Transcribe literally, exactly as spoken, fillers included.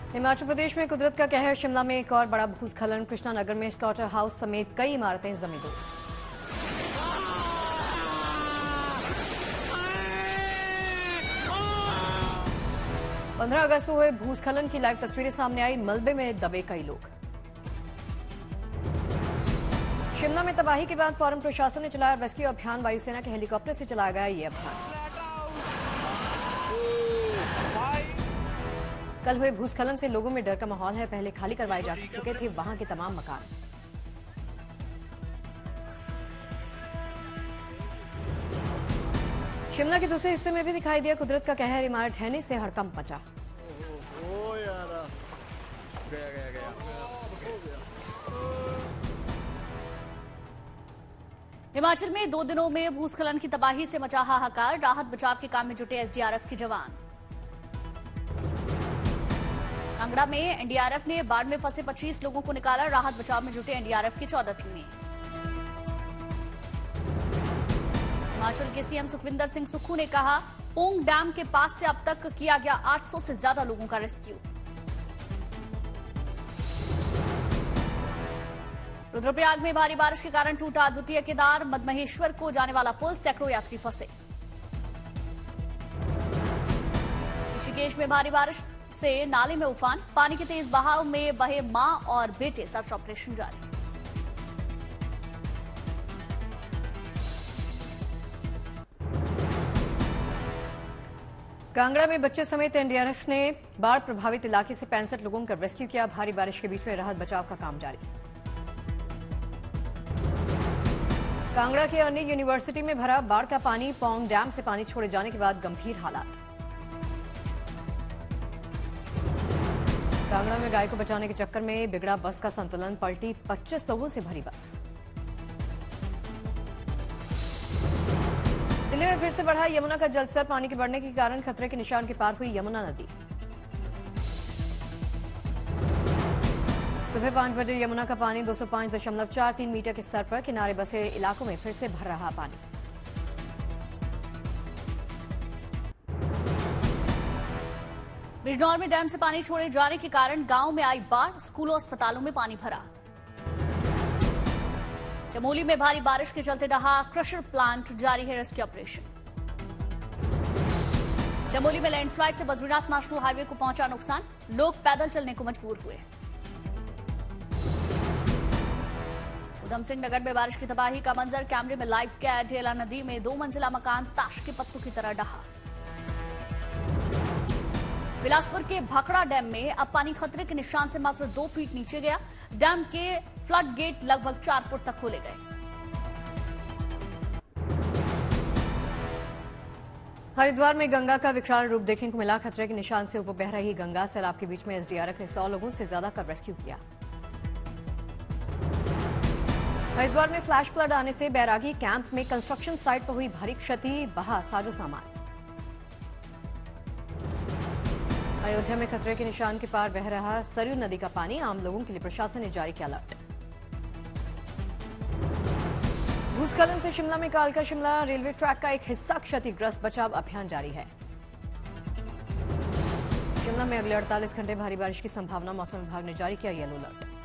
हिमाचल प्रदेश में कुदरत का कहर। शिमला में एक और बड़ा भूस्खलन। कृष्णा नगर में स्लॉटर हाउस समेत कई इमारतें जमींदोज। पंद्रह अगस्त को हुए भूस्खलन की लाइव तस्वीरें सामने आई। मलबे में दबे कई लोग। शिमला में तबाही के बाद फौरन प्रशासन ने चलाया रेस्क्यू अभियान। वायुसेना के हेलीकॉप्टर से चलाया गया ये अभियान। कल हुए भूस्खलन से लोगों में डर का माहौल है। पहले खाली करवाए जा चुके थे वहां के तमाम मकान। शिमला के दूसरे हिस्से में भी दिखाई दिया कुदरत का कहर। इमारत ढहने से हड़कंप मचा। ओ यार गया गया गया हिमाचल में दो दिनों में भूस्खलन की तबाही से मचा हाहाकार। राहत बचाव के काम में जुटे एसडीआरएफ के जवान। कांगड़ा में एनडीआरएफ ने बाढ़ में फंसे पच्चीस लोगों को निकाला। राहत बचाव में जुटे एनडीआरएफ की चौदह टीमें। हिमाचल के सीएम सुखविंदर सिंह सुक्खू ने कहा, पोंग डैम के पास से अब तक किया गया आठ सौ से ज्यादा लोगों का रेस्क्यू। रुद्रप्रयाग में भारी बारिश के कारण टूटा द्वितीय केदार। मदमहेश्वर को जाने वाला पुल, सैकड़ों यात्री फंसे। ऋषिकेश में भारी बारिश से नाले में उफान। पानी के तेज बहाव में बहे मां और बेटे। सर्च ऑपरेशन जारी। कांगड़ा में बच्चे समेत एनडीआरएफ ने बाढ़ प्रभावित इलाके से पैंसठ लोगों का रेस्क्यू किया। भारी बारिश के बीच में राहत बचाव का काम जारी। कांगड़ा के अर्नी यूनिवर्सिटी में भरा बाढ़ का पानी। पोंग डैम से पानी छोड़े जाने के बाद गंभीर हालात। कांगड़ा में गाय को बचाने के चक्कर में बिगड़ा बस का संतुलन। पलटी पच्चीस लोगों से भरी बस। दिल्ली में फिर से बढ़ा यमुना का जलस्तर। पानी के बढ़ने के कारण खतरे के निशान के पार हुई यमुना नदी। सुबह पांच बजे यमुना का पानी दो सौ पांच दशमलव चार तीन मीटर के स्तर पर। किनारे बसे इलाकों में फिर से भर रहा पानी। बिजनौर में डैम से पानी छोड़े जाने के कारण गांव में आई बाढ़। स्कूलों अस्पतालों में पानी भरा। चमोली में भारी बारिश के चलते रहा क्रशर प्लांट। जारी है रेस्क्यू ऑपरेशन। चमोली में लैंडस्लाइड से बद्रीनाथ नेशनल हाईवे को पहुंचा नुकसान। लोग पैदल चलने को मजबूर हुए। उधम सिंह नगर में बारिश की तबाही का मंजर कैमरे में लाइव कैद। ढेला नदी में दो मंजिला मकान ताश के पत्तों की तरह डहा। बिलासपुर के भाखड़ा डैम में अब पानी खतरे के निशान से मात्र दो फीट नीचे गया। डैम के फ्लड गेट लगभग चार फुट तक खोले गए। हरिद्वार में गंगा का विकराल रूप देखने को मिला। खतरे के निशान से ऊपर बह रही गंगा। सैलाब के बीच में एसडीआरएफ ने सौ लोगों से ज्यादा का रेस्क्यू किया। हरिद्वार में फ्लैश फ्लड आने से बैरागी कैंप में कंस्ट्रक्शन साइट पर हुई भारी क्षति। बहा साजो सामान। अयोध्या में खतरे के निशान के पार बह रहा सरयू नदी का पानी। आम लोगों के लिए प्रशासन ने जारी किया अलर्ट। भूस्खलन से शिमला में कालका शिमला रेलवे ट्रैक का एक हिस्सा क्षतिग्रस्त। बचाव अभियान जारी है। शिमला में अगले अड़तालीस घंटे भारी बारिश की संभावना। मौसम विभाग ने जारी किया येलो अलर्ट।